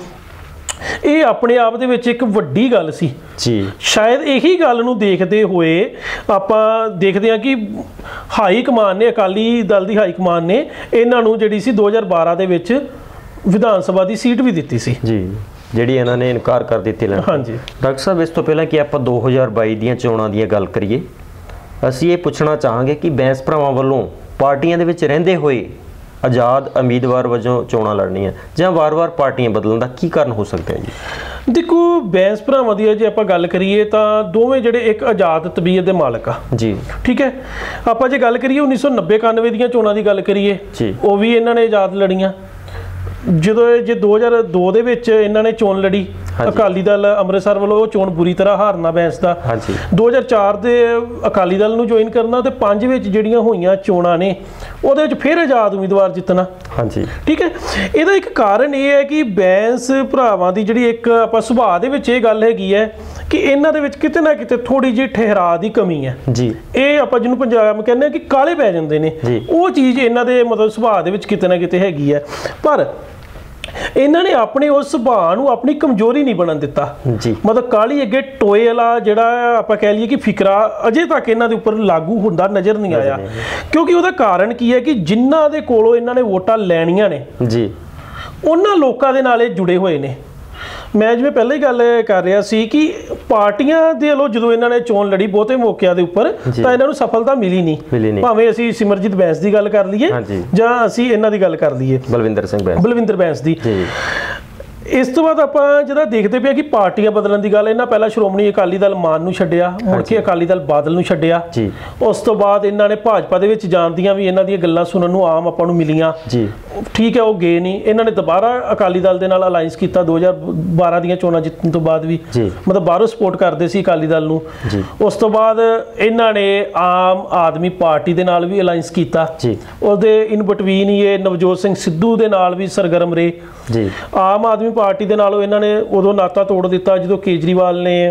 ਇਹ ਆਪਣੇ ਆਪ ਦੇ ਵਿੱਚ ਇੱਕ ਵੱਡੀ ਗੱਲ ਸੀ ਜੀ। ਸ਼ਾਇਦ ਇਹੀ ਗੱਲ ਨੂੰ ਦੇਖਦੇ ਹੋਏ ਆਪਾਂ ਦੇਖਦੇ ਹਾਂ ਕਿ ਹਾਈ ਕਮਾਨ ਨੇ, ਅਕਾਲੀ ਦਲ ਦੀ ਹਾਈ ਕਮਾਨ ਨੇ ਇਹਨਾਂ ਨੂੰ ਜਿਹੜੀ ਸੀ 2012 ਦੇ ਵਿੱਚ ਵਿਧਾਨ ਸਭਾ ਦੀ ਸੀਟ ਵੀ ਦਿੱਤੀ ਸੀ ਜੀ, ਜਿਹੜੀ ਇਹਨਾਂ ਨੇ ਇਨਕਾਰ ਕਰ ਦਿੱਤੀ ਲੈਣ। ਹਾਂਜੀ ਡਾਕਟਰ ਸਾਹਿਬ, ਇਸ ਤੋਂ ਪਹਿਲਾਂ ਕਿ ਆਪਾਂ 2022 ਦੀਆਂ ਚੋਣਾਂ ਦੀਆਂ ਗੱਲ ਕਰੀਏ, ਅਸੀਂ ਇਹ ਪੁੱਛਣਾ ਚਾਹਾਂਗੇ ਕਿ ਬੈਂਸ ਭਰਾਵਾਂ ਵੱਲੋਂ ਪਾਰਟੀਆਂ ਦੇ ਵਿੱਚ ਰਹਿੰਦੇ ਹੋਏ ਆਜ਼ਾਦ ਉਮੀਦਵਾਰ ਵਜੋਂ ਚੋਣਾਂ ਲੜਨੀਆਂ ਜਾਂ ਵਾਰ-ਵਾਰ ਪਾਰਟੀਆਂ ਬਦਲਣ ਦਾ ਕੀ ਕਾਰਨ ਹੋ ਸਕਦਾ ਹੈ ਜੀ? ਦੇਖੋ, ਬੈਂਸ ਭਰਾਵਾਂ ਦੀ ਜੇ ਆਪਾਂ ਗੱਲ ਕਰੀਏ ਤਾਂ ਦੋਵੇਂ ਜਿਹੜੇ ਇੱਕ ਆਜ਼ਾਦ ਤਬੀਅਤ ਦੇ ਮਾਲਕ ਆ ਜੀ, ਠੀਕ ਹੈ। ਆਪਾਂ ਜੇ ਗੱਲ ਕਰੀਏ 1990-91 ਦੀਆਂ ਚੋਣਾਂ ਦੀ ਗੱਲ ਕਰੀਏ, ਉਹ ਵੀ ਇਹਨਾਂ ਨੇ ਆਜ਼ਾਦ ਲੜੀਆਂ। ਜਦੋਂ ਜੇ 2002 ਦੇ ਵਿੱਚ ਇਹਨਾਂ ਨੇ ਚੋਣ ਲੜੀ ਅਕਾਲੀ ਦਲ ਅੰਮ੍ਰਿਤਸਰ ਵੱਲੋਂ, ਉਹ ਚੋਣ ਬੁਰੀ ਤਰ੍ਹਾਂ ਹਾਰਨਾ ਬੈਂਸ ਦਾ। 2004 ਦੇ ਅਕਾਲੀ ਦਲ ਨੂੰ ਜੁਆਇਨ ਕਰਨਾ ਤੇ 5 ਵਿੱਚ ਜਿਹੜੀਆਂ ਹੋਈਆਂ ਚੋਣਾਂ ਨੇ ਉਹਦੇ ਵਿੱਚ ਫਿਰ ਆਜ਼ਾਦ ਉਮੀਦਵਾਰ ਜਿੱਤਣਾ। ਹਾਂਜੀ, ਠੀਕ ਹੈ। ਇਹਦਾ ਇੱਕ ਕਾਰਨ ਇਹ ਹੈ ਕਿ ਬੈਂਸ ਭਰਾਵਾਂ ਦੀ ਜਿਹੜੀ ਇੱਕ ਆਪਾਂ ਸੁਭਾਅ ਦੇ ਵਿੱਚ ਇਹ ਗੱਲ ਹੈਗੀ ਹੈ ਕਿ ਇਹਨਾਂ ਦੇ ਵਿੱਚ ਕਿਤੇ ਨਾ ਕਿਤੇ ਥੋੜੀ ਜਿਹੀ ਠਹਿਰਾਅ ਦੀ ਕਮੀ ਹੈ ਜੀ। ਇਹ ਆਪਾਂ ਜਿਹਨੂੰ ਪੰਜਾਬ ਕਹਿੰਦੇ ਆ ਕਿ ਕਾਲੇ ਪੈ ਜਾਂਦੇ ਨੇ, ਉਹ ਚੀਜ਼ ਇਹਨਾਂ ਦੇ ਮਤਲਬ ਸੁਭਾਅ ਦੇ ਵਿੱਚ ਕਿਤੇ ਨਾ ਕਿਤੇ ਹੈਗੀ ਹੈ। ਪਰ ਇਹਨਾਂ ਨੇ ਆਪਣੇ ਉਸ ਸੁਭਾਅ ਨੂੰ ਆਪਣੀ ਕਮਜ਼ੋਰੀ ਨਹੀਂ ਬਣਨ ਦਿੱਤਾ ਜੀ। ਮਤਲਬ ਕਾਲੀ ਅੱਗੇ ਟੋਏ ਵਾਲਾ ਜਿਹੜਾ ਆਪਾਂ ਕਹਿ ਲਈਏ ਕਿ ਫਿਕਰਾ ਅਜੇ ਤੱਕ ਇਹਨਾਂ ਦੇ ਉੱਪਰ ਲਾਗੂ ਹੁੰਦਾ ਨਜ਼ਰ ਨਹੀਂ ਆਇਆ, ਕਿਉਂਕਿ ਉਹਦਾ ਕਾਰਨ ਕੀ ਹੈ ਕਿ ਜਿਨ੍ਹਾਂ ਦੇ ਕੋਲੋਂ ਇਹਨਾਂ ਨੇ ਵੋਟਾਂ ਲੈਣੀਆਂ ਨੇ ਜੀ, ਉਹਨਾਂ ਲੋਕਾਂ ਦੇ ਨਾਲ ਇਹ ਜੁੜੇ ਹੋਏ ਨੇ। ਮੈਂ ਜਿਵੇਂ ਪਹਿਲਾਂ ਹੀ ਗੱਲ ਕਰ ਰਿਹਾ ਸੀ ਕਿ ਪਾਰਟੀਆਂ ਦੇ ਵੱਲੋਂ ਜਦੋਂ ਇਹਨਾਂ ਨੇ ਚੋਣ ਲੜੀ ਬਹੁਤੇ ਮੌਕਿਆਂ ਦੇ ਉੱਪਰ ਤਾਂ ਇਹਨਾਂ ਨੂੰ ਸਫਲਤਾ ਮਿਲੀ ਨਹੀਂ, ਭਾਵੇਂ ਅਸੀਂ ਸਿਮਰਜੀਤ ਬੈਂਸ ਦੀ ਗੱਲ ਕਰ ਲਈਏ ਜਾਂ ਅਸੀਂ ਇਹਨਾਂ ਦੀ ਗੱਲ ਕਰ ਲਈਏ ਬਲਵਿੰਦਰ ਬੈਂਸ ਦੀ। ਇਸ ਤੋਂ ਬਾਅਦ ਆਪਾਂ ਜਿਹੜਾ ਦੇਖਦੇ ਪਏ ਕਿ ਪਾਰਟੀਆਂ ਬਦਲਣ ਦੀ ਗੱਲ, ਇਹਨਾਂ ਪਹਿਲਾਂ ਸ਼੍ਰੋਮਣੀ ਅਕਾਲੀ ਦਲ ਮਾਨ ਨੂੰ ਛੱਡਿਆ, ਮੁੜ ਕੇ ਅਕਾਲੀ ਦਲ ਬਾਦਲ ਨੂੰ ਛੱਡਿਆ, ਉਸ ਤੋਂ ਬਾਅਦ ਇਹਨਾਂ ਨੇ ਭਾਜਪਾ ਦੇ ਵਿੱਚ ਜਾਂਦੀਆਂ ਵੀ ਇਹਨਾਂ ਦੀਆਂ ਗੱਲਾਂ ਸੁਣਨ ਨੂੰ ਆਮ ਆਪਾਂ ਨੂੰ ਮਿਲੀਆਂ, ਠੀਕ ਹੈ, ਉਹ ਗਏ ਨਹੀਂ। ਇਹਨਾਂ ਨੇ ਦੁਬਾਰਾ ਅਕਾਲੀ ਦਲ ਦੇ ਨਾਲ ਅਲਾਈਅੰਸ ਕੀਤਾ 2012 ਦੀਆਂ ਚੋਣਾਂ ਜਿੱਤਣ ਤੋਂ ਬਾਅਦ ਵੀ, ਮਤਲਬ ਬਾਹਰੋਂ ਸਪੋਰਟ ਕਰਦੇ ਸੀ ਅਕਾਲੀ ਦਲ ਨੂੰ। ਉਸ ਤੋਂ ਬਾਅਦ ਇਹਨਾਂ ਨੇ ਆਮ ਆਦਮੀ ਪਾਰਟੀ ਦੇ ਨਾਲ ਵੀ ਅਲਾਈਅੰਸ ਕੀਤਾ, ਉਹਦੇ ਇਨ ਬਿਟਵੀਨ ਹੀ ਇਹ ਨਵਜੋਤ ਸਿੰਘ ਸਿੱਧੂ ਦੇ ਨਾਲ ਵੀ ਸਰਗਰਮ ਰਹੇ। ਆਮ ਆਦਮੀ ਪਾਰਟੀ ਦੇ ਨਾਲੋਂ ਇਹਨਾਂ ਨੇ ਉਦੋਂ ਨਾਤਾ ਤੋੜ ਦਿੱਤਾ ਜਦੋਂ ਕੇਜਰੀਵਾਲ ਨੇ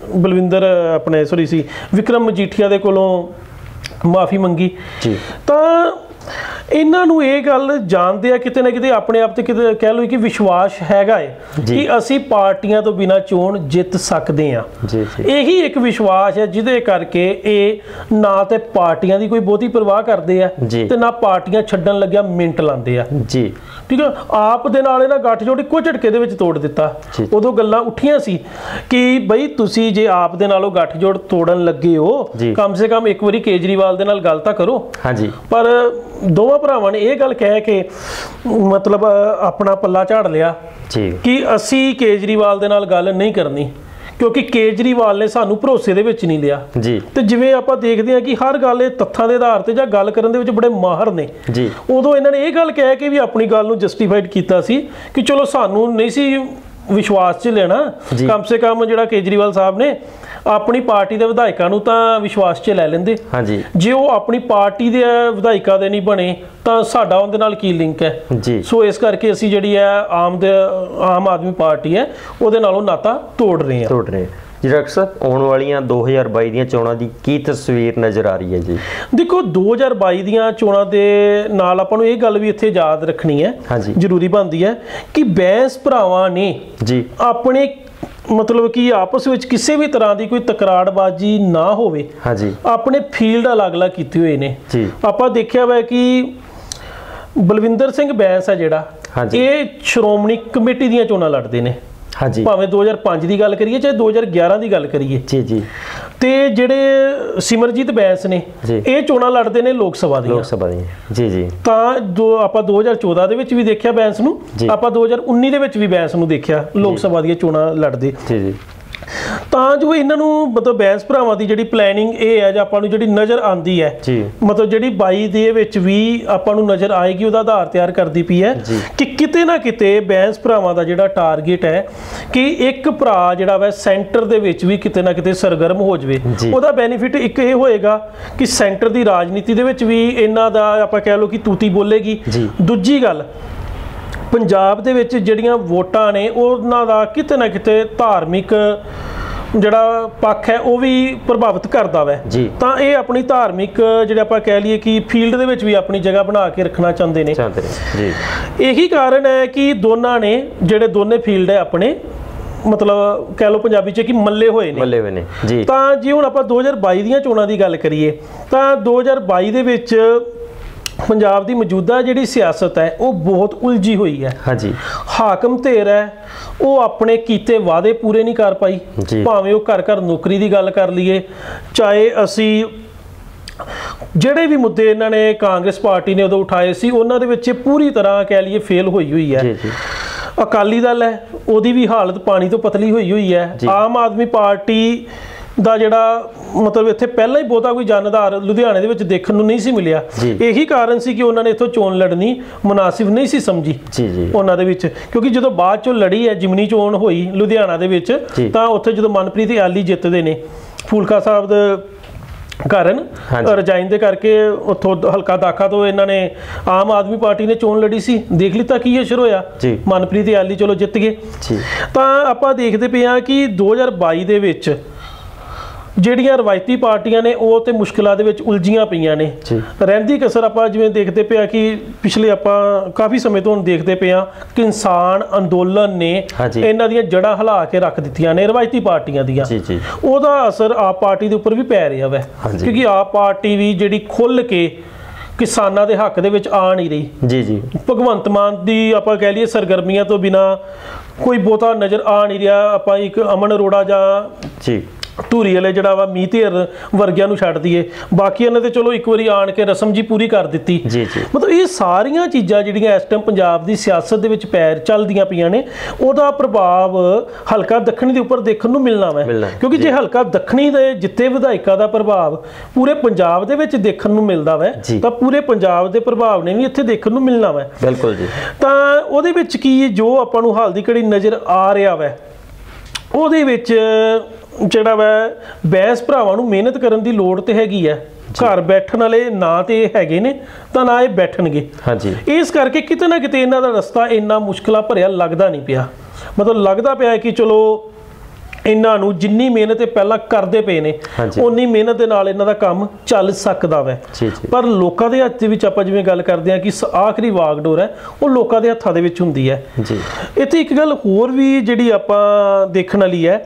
ਵਿਕਰਮ ਮਜੀਠੀਆ ਦੇ ਕੋਲੋਂ ਮਾਫੀ ਮੰਗੀ। ਤਾਂ ਇਹਨਾਂ ਨੂੰ ਇਹ ਗੱਲ ਜਾਣਦੇ ਆ ਕਿਤੇ ਨਾ ਕਿਤੇ ਆਪਣੇ ਆਪ ਤੇ ਕਿਤੇ ਕਹਿ ਲਓ ਕਿ ਵਿਸ਼ਵਾਸ ਹੈਗਾ ਹੈ ਕਿ ਅਸੀਂ ਪਾਰਟੀਆਂ ਤੋਂ ਬਿਨਾਂ ਚੋਣ ਜਿੱਤ ਸਕਦੇ ਆ। ਇਹੀ ਇੱਕ ਵਿਸ਼ਵਾਸ ਹੈ ਜਿਹਦੇ ਕਰਕੇ ਇਹ ਨਾ ਤੇ ਪਾਰਟੀਆਂ ਦੀ ਕੋਈ ਬਹੁਤੀ ਪਰਵਾਹ ਕਰਦੇ ਆ ਤੇ ਨਾ ਪਾਰਟੀਆਂ ਛੱਡਣ ਲੱਗਿਆ ਮਿੰਟ ਲਾਉਂਦੇ ਆ ਜੀ, ਠੀਕ ਹੈ। ਆਪ ਦੇ ਨਾਲ ਇਹਨਾਂ ਗੱਠਜੋੜ ਇੱਕੋ ਝਟਕੇ ਦੇ ਵਿੱਚ ਤੋੜ ਦਿੱਤਾ। ਉਦੋਂ ਗੱਲਾਂ ਉੱਠੀਆਂ ਸੀ ਕਿ ਬਈ ਤੁਸੀਂ ਜੇ ਆਪ ਦੇ ਨਾਲੋਂ ਗੱਠਜੋੜ ਤੋੜਨ ਲੱਗੇ ਹੋ, ਕਮ ਸੇ ਕਮ ਇੱਕ ਵਾਰੀ ਕੇਜਰੀਵਾਲ ਦੇ ਨਾਲ ਗੱਲ ਤਾਂ ਕਰੋ। ਪਰ ਦੋਵਾਂ ਭਰਾਵਾਂ ਨੇ ਇਹ ਗੱਲ ਕਹਿ ਕੇ ਮਤਲਬ ਆਪਣਾ ਪੱਲਾ ਝਾੜ ਲਿਆ ਕਿ ਅਸੀਂ ਕੇਜਰੀਵਾਲ ਦੇ ਨਾਲ ਗੱਲ ਨਹੀਂ ਕਰਨੀ, ਕਿਉਂਕਿ ਕੇਜਰੀਵਾਲ ਨੇ ਸਾਨੂੰ ਭਰੋਸੇ ਦੇ ਵਿੱਚ ਨਹੀਂ ਲਿਆ ਜੀ। ਤੇ ਜਿਵੇਂ ਆਪਾਂ ਦੇਖਦੇ ਹਾਂ ਕਿ ਹਰ ਗੱਲ ਇਹ ਤੱਥਾਂ ਦੇ ਆਧਾਰ ਤੇ ਜਾਂ ਗੱਲ ਕਰਨ ਦੇ ਵਿੱਚ ਬੜੇ ਮਾਹਰ ਨੇ ਜੀ, ਉਦੋਂ ਇਹਨਾਂ ਨੇ ਇਹ ਗੱਲ ਕਹਿ ਕੇ ਵੀ ਆਪਣੀ ਗੱਲ ਨੂੰ ਜਸਟੀਫਾਈਡ ਕੀਤਾ ਸੀ ਕਿ ਚਲੋ ਸਾਨੂੰ ਨਹੀਂ ਸੀ ਵਿਸ਼ਵਾਸ 'ਚ ਲੈਣਾ, ਕਮ ਸੇ ਕਮ ਜਿਹੜਾ ਕੇਜਰੀਵਾਲ ਸਾਹਿਬ ਨੇ ਆਪਣੀ ਪਾਰਟੀ ਦੇ ਵਿਧਾਇਕਾਂ ਨੂੰ ਤਾਂ ਵਿਸ਼ਵਾਸ 'ਚ ਲੈ ਲੈਂਦੇ। ਜੇ ਉਹ ਆਪਣੀ ਪਾਰਟੀ ਦੇ ਵਿਧਾਇਕਾਂ ਦੇ ਨਹੀਂ ਬਣੇ ਤਾਂ ਸਾਡਾ ਉਹਦੇ ਨਾਲ ਕੀ ਲਿੰਕ ਹੈ ਜੀ। ਸੋ ਇਸ ਕਰਕੇ ਅਸੀਂ ਜਿਹੜੀ ਹੈ ਆਮ ਆਦਮੀ ਪਾਰਟੀ ਹੈ ਉਹਦੇ ਨਾਲੋਂ ਨਾਤਾ ਤੋੜ ਰਹੇ ਹਾਂ ਜੀ। ਡਾਕਟਰ ਸਾਹਿਬ, ਆਉਣ ਵਾਲੀਆਂ 2022 ਦੀਆਂ ਚੋਣਾਂ ਦੀ ਕੀ ਤਸਵੀਰ ਨਜ਼ਰ ਆ ਰਹੀ ਹੈ ਜੀ? ਦੇਖੋ, 2022 ਦੀਆਂ ਚੋਣਾਂ ਦੇ ਨਾਲ ਆਪਾਂ ਨੂੰ ਇਹ ਗੱਲ ਵੀ ਇੱਥੇ ਯਾਦ ਰੱਖਣੀ ਹੈ, ਜ਼ਰੂਰੀ ਬਣਦੀ ਹੈ ਕਿ ਬੈਂਸ ਭਰਾਵਾਂ ਨੇ ਜੀ ਆਪਣੇ ਮਤਲਬ ਕਿ ਆਪਸ ਵਿੱਚ ਕਿਸੇ ਵੀ ਤਰ੍ਹਾਂ ਦੀ ਕੋਈ ਤਕਰਾਰਬਾਜ਼ੀ ਨਾ ਹੋਵੇ, ਆਪਣੇ ਫੀਲਡ ਅਲੱਗ-ਅਲੱਗ ਕੀਤੇ ਹੋਏ ਨੇ। ਆਪਾਂ ਦੇਖਿਆ ਵਾ ਕਿ ਬਲਵਿੰਦਰ ਸਿੰਘ ਬੈਂਸ ਹੈ ਜਿਹੜਾ, ਇਹ ਸ਼੍ਰੋਮਣੀ ਕਮੇਟੀ ਦੀਆਂ ਚੋਣਾਂ ਲੜਦੇ ਨੇ, ਭਾਵੇਂ 2005 ਦੀ ਗੱਲ ਕਰੀਏ ਚਾਹੇ 2011 ਦੀ ਗੱਲ ਕਰੀਏ ਜੀ। ਤੇ ਜਿਹੜੇ ਸਿਮਰਜੀਤ ਬੈਂਸ ਨੇ ਇਹ ਚੋਣਾਂ ਲੜਦੇ ਨੇ ਲੋਕ ਸਭਾ ਦੀਆਂ ਜੀ ਜੀ। ਤਾਂ ਜੋ ਆਪਾਂ 2014 ਦੇ ਵਿੱਚ ਵੀ ਦੇਖਿਆ ਬੈਂਸ ਨੂੰ, ਆਪਾਂ 2019 ਦੇ ਵਿੱਚ ਵੀ ਬੈਂਸ ਨੂੰ ਦੇਖਿਆ ਲੋਕ ਸਭਾ ਦੀਆਂ ਚੋਣਾਂ ਲੜਦੇ। ਜੀ ਜੀ। ਤਾਂ ਜੋ ਇਹਨਾਂ ਨੂੰ ਮਤਲਬ ਬੈਂਸ ਭਰਾਵਾਂ ਦੀ ਜਿਹੜੀ ਪਲੈਨਿੰਗ ਇਹ ਹੈ ਜਾਂ ਆਪਾਂ ਨੂੰ ਜਿਹੜੀ ਨਜ਼ਰ ਆਉਂਦੀ ਹੈ ਮਤਲਬ ਜਿਹੜੀ 22 ਦੇ ਵਿੱਚ ਵੀ ਆਪਾਂ ਨੂੰ ਨਜ਼ਰ ਆਏਗੀ ਉਹਦਾ ਆਧਾਰ ਤਿਆਰ ਕਰਦੀ ਪਈ ਹੈ ਕਿ ਕਿਤੇ ਨਾ ਕਿਤੇ ਬੈਂਸ ਭਰਾਵਾਂ ਦਾ ਜਿਹੜਾ ਟਾਰਗੇਟ ਹੈ ਕਿ ਇੱਕ ਭਰਾ ਜਿਹੜਾ ਵਾ ਸੈਂਟਰ ਦੇ ਵਿੱਚ ਵੀ ਕਿਤੇ ਨਾ ਕਿਤੇ ਸਰਗਰਮ ਹੋ ਜਾਵੇ। ਉਹਦਾ ਬੈਨੀਫਿਟ ਇੱਕ ਇਹ ਹੋਏਗਾ ਕਿ ਸੈਂਟਰ ਦੀ ਰਾਜਨੀਤੀ ਦੇ ਵਿੱਚ ਵੀ ਇਹਨਾਂ ਦਾ ਆਪਾਂ ਕਹਿ ਲਓ ਕਿ ਤੂਤੀ ਬੋਲੇਗੀ। ਦੂਜੀ ਗੱਲ, ਪੰਜਾਬ ਦੇ ਵਿੱਚ ਜਿਹੜੀਆਂ ਵੋਟਾਂ ਨੇ ਉਹਨਾਂ ਦਾ ਕਿਤੇ ਨਾ ਕਿਤੇ ਧਾਰਮਿਕ ਜਿਹੜਾ ਪੱਖ ਹੈ ਉਹ ਵੀ ਪ੍ਰਭਾਵਿਤ ਕਰਦਾ ਵੈ। ਤਾਂ ਇਹ ਆਪਣੀ ਧਾਰਮਿਕ ਜਿਹੜੇ ਆਪਾਂ ਕਹਿ ਲਈਏ ਕਿ ਫੀਲਡ ਦੇ ਵਿੱਚ ਵੀ ਆਪਣੀ ਜਗ੍ਹਾ ਬਣਾ ਕੇ ਰੱਖਣਾ ਚਾਹੁੰਦੇ ਨੇ। ਇਹੀ ਕਾਰਨ ਹੈ ਕਿ ਦੋਨਾਂ ਨੇ ਜਿਹੜੇ ਦੋਨੇ ਫੀਲਡ ਹੈ ਆਪਣੇ ਮਤਲਬ ਕਹਿ ਲਓ ਪੰਜਾਬੀ 'ਚ ਕਿ ਮੱਲੇ ਹੋਏ ਨੇ। ਤਾਂ ਜੇ ਹੁਣ ਆਪਾਂ 2022 ਦੀਆਂ ਚੋਣਾਂ ਦੀ ਗੱਲ ਕਰੀਏ ਤਾਂ 2022 ਦੇ ਵਿੱਚ ਪੰਜਾਬ ਦੀ ਮੌਜੂਦਾ ਜਿਹੜੀ ਸਿਆਸਤ ਹੈ ਉਹ ਬਹੁਤ ਉਲਝੀ ਹੋਈ ਹੈ। ਹਾਕਮ ਧਿਰ ਹੈ ਉਹ ਆਪਣੇ ਕੀਤੇ ਵਾਅਦੇ ਪੂਰੇ ਨਹੀਂ ਕਰ ਪਾਈ, ਭਾਵੇਂ ਉਹ ਘਰ ਘਰ ਨੌਕਰੀ ਦੀ ਗੱਲ ਕਰ ਲਈਏ, ਚਾਹੇ ਅਸੀਂ ਜਿਹੜੇ ਵੀ ਮੁੱਦੇ ਇਹਨਾਂ ਨੇ ਕਾਂਗਰਸ ਪਾਰਟੀ ਨੇ ਉਦੋਂ ਉਠਾਏ ਸੀ ਉਹਨਾਂ ਦੇ ਵਿੱਚ ਪੂਰੀ ਤਰ੍ਹਾਂ ਕਹਿ ਲਈਏ ਫੇਲ ਹੋਈ ਹੈ। ਅਕਾਲੀ ਦਲ ਹੈ ਉਹਦੀ ਵੀ ਹਾਲਤ ਪਾਣੀ ਤੋਂ ਪਤਲੀ ਹੋਈ ਹੈ। ਆਮ ਆਦਮੀ ਪਾਰਟੀ ਦਾ ਜਿਹੜਾ ਮਤਲਬ ਇੱਥੇ ਪਹਿਲਾਂ ਹੀ ਬਹੁਤਾ ਕੋਈ ਜਨਆਧਾਰ ਲੁਧਿਆਣੇ ਦੇ ਵਿੱਚ ਦੇਖਣ ਨੂੰ ਨਹੀਂ ਸੀ ਮਿਲਿਆ। ਇਹੀ ਕਾਰਨ ਸੀ ਕਿ ਉਹਨਾਂ ਨੇ ਇੱਥੋਂ ਚੋਣ ਲੜਨੀ ਮੁਨਾਸਿਬ ਨਹੀਂ ਸੀ ਸਮਝੀ ਉਹਨਾਂ ਦੇ ਵਿੱਚ, ਕਿਉਂਕਿ ਜਦੋਂ ਬਾਅਦ ਚੋਂ ਲੜੀ ਹੈ ਜਿਮਨੀ ਚੋਣ ਹੋਈ ਲੁਧਿਆਣਾ ਦੇ ਵਿੱਚ ਤਾਂ ਉੱਥੇ ਜਦੋਂ ਮਨਪ੍ਰੀਤ ਆਲੀ ਜਿੱਤਦੇ ਨੇ ਫੂਲਕਾ ਸਾਹਿਬ ਦੇ ਕਾਰਨ ਰਜਾਈਨ ਦੇ ਕਰਕੇ ਉੱਥੋਂ ਹਲਕਾ ਦਾਖਾ ਤੋਂ ਇਹਨਾਂ ਨੇ ਆਮ ਆਦਮੀ ਪਾਰਟੀ ਨੇ ਚੋਣ ਲੜੀ ਸੀ। ਦੇਖ ਲਿੱਤਾ ਕੀ ਅਸਰ ਹੋਇਆ, ਮਨਪ੍ਰੀਤ ਆਲੀ ਚਲੋ ਜਿੱਤ ਗਏ। ਤਾਂ ਆਪਾਂ ਦੇਖਦੇ ਪਏ ਹਾਂ ਕਿ 2022 ਦੇ ਵਿੱਚ ਜਿਹੜੀਆਂ ਰਵਾਇਤੀ ਪਾਰਟੀਆਂ ਨੇ ਉਹ ਤੇ ਮੁਸ਼ਕਿਲਾਂ ਦੇ ਵਿੱਚ ਉਲਝੀਆਂ ਪਈਆਂ ਨੇ। ਰਹਿੰਦੀ ਕਸਰ ਆਪਾਂ ਜਿਵੇਂ ਦੇਖਦੇ ਪਿਆ ਕਿ ਪਿਛਲੇ ਆਪਾਂ ਕਾਫੀ ਸਮੇਂ ਤੋਂ ਹੁਣ ਦੇਖਦੇ ਪਏ ਹਾਂ ਕਿਸਾਨ ਅੰਦੋਲਨ ਨੇ ਇਹਨਾਂ ਦੀਆਂ ਜੜ੍ਹਾਂ ਹਿਲਾ ਕੇ ਰੱਖ ਦਿੱਤੀਆਂ ਨੇ ਰਵਾਇਤੀ ਪਾਰਟੀਆਂ ਦੀਆਂ। ਉਹਦਾ ਅਸਰ ਆਪ ਪਾਰਟੀ ਦੇ ਉੱਪਰ ਵੀ ਪੈ ਰਿਹਾ ਵੈ, ਕਿਉਂਕਿ ਆਪ ਪਾਰਟੀ ਵੀ ਜਿਹੜੀ ਖੁੱਲ ਕੇ ਕਿਸਾਨਾਂ ਦੇ ਹੱਕ ਦੇ ਵਿੱਚ ਆ ਨਹੀਂ ਰਹੀ। ਭਗਵੰਤ ਮਾਨ ਦੀ ਆਪਾਂ ਕਹਿ ਲਈਏ ਸਰਗਰਮੀਆਂ ਤੋਂ ਬਿਨਾਂ ਕੋਈ ਬਹੁਤਾ ਨਜ਼ਰ ਆ ਨਹੀਂ ਰਿਹਾ। ਆਪਾਂ ਇੱਕ ਅਮਨ ਅਰੋੜਾ ਜਾਂ ਧੂਰੀ ਵਾਲੇ ਜਿਹੜਾ ਵਾ ਮੀਤੇਰ ਵਰਗਿਆਂ ਨੂੰ ਛੱਡ ਦਈਏ, ਬਾਕੀਆਂ ਨੇ ਤੇ ਚਲੋ ਇੱਕ ਵਾਰੀ ਆਣ ਕੇ ਰਸਮ ਜੀ ਪੂਰੀ ਕਰ ਦਿੱਤੀ। ਮਤਲਬ ਇਹ ਸਾਰੀਆਂ ਚੀਜ਼ਾਂ ਜਿਹੜੀਆਂ ਇਸ ਟਾਈਮ ਪੰਜਾਬ ਦੀ ਸਿਆਸਤ ਦੇ ਵਿੱਚ ਪੈਰ ਚੱਲਦੀਆਂ ਪਈਆਂ ਨੇ ਉਹਦਾ ਪ੍ਰਭਾਵ ਹਲਕਾ ਦੱਖਣੀ ਦੇ ਉੱਪਰ ਦੇਖਣ ਨੂੰ ਮਿਲਣਾ ਵਾ, ਕਿਉਂਕਿ ਜੇ ਹਲਕਾ ਦੱਖਣੀ ਦੇ ਜਿੱਤੇ ਵਿਧਾਇਕਾਂ ਦਾ ਪ੍ਰਭਾਵ ਪੂਰੇ ਪੰਜਾਬ ਦੇ ਵਿੱਚ ਦੇਖਣ ਨੂੰ ਮਿਲਦਾ ਵਾ ਤਾਂ ਪੂਰੇ ਪੰਜਾਬ ਦੇ ਪ੍ਰਭਾਵ ਨੇ ਵੀ ਇੱਥੇ ਦੇਖਣ ਨੂੰ ਮਿਲਣਾ ਵਾ। ਬਿਲਕੁਲ ਜੀ। ਤਾਂ ਉਹਦੇ ਵਿੱਚ ਕੀ ਜੋ ਆਪਾਂ ਨੂੰ ਹਾਲ ਦੀ ਘੜੀ ਨਜ਼ਰ ਆ ਰਿਹਾ ਵਾ ਉਹਦੇ ਵਿੱਚ ਜਿਹੜਾ ਵਾ ਬੈਂਸ ਭਰਾਵਾਂ ਨੂੰ ਮਿਹਨਤ ਕਰਨ ਦੀ ਲੋੜ ਤੇ ਹੈਗੀ ਹੈ। ਘਰ ਬੈਠਣ ਵਾਲੇ ਨਾ ਤੇ ਇਹ ਹੈਗੇ ਨੇ ਤਾਂ ਨਾ ਇਹ ਬੈਠਣਗੇ। ਇਸ ਕਰਕੇ ਕਿਤੇ ਨਾ ਕਿਤੇ ਇਹਨਾਂ ਦਾ ਰਸਤਾ ਇੰਨਾ ਮੁਸ਼ਕਿਲਾਂ ਭਰਿਆ ਲੱਗਦਾ ਨਹੀਂ ਪਿਆ। ਮਤਲਬ ਲੱਗਦਾ ਪਿਆ ਕਿ ਚਲੋ ਇਹਨਾਂ ਨੂੰ ਜਿੰਨੀ ਮਿਹਨਤ ਇਹ ਪਹਿਲਾਂ ਕਰਦੇ ਪਏ ਨੇ ਉਨੀ ਮਿਹਨਤ ਦੇ ਨਾਲ ਇਹਨਾਂ ਦਾ ਕੰਮ ਚੱਲ ਸਕਦਾ ਵੈ। ਪਰ ਲੋਕਾਂ ਦੇ ਹੱਥ ਵਿੱਚ ਆਪਾਂ ਜਿਵੇਂ ਗੱਲ ਕਰਦੇ ਹਾਂ ਕਿ ਆਖਰੀ ਵਾਗਡੋਰ ਹੈ ਉਹ ਲੋਕਾਂ ਦੇ ਹੱਥਾਂ ਦੇ ਵਿੱਚ ਹੁੰਦੀ ਹੈ। ਇੱਥੇ ਇੱਕ ਗੱਲ ਹੋਰ ਵੀ ਜਿਹੜੀ ਆਪਾਂ ਦੇਖਣ ਵਾਲੀ ਹੈ,